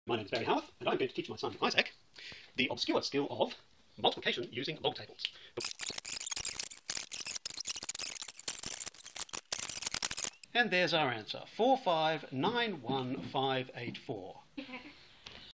My name is Barry Howarth, and I'm going to teach my son Isaac the obscure skill of multiplication using log tables. And there's our answer, 4591584.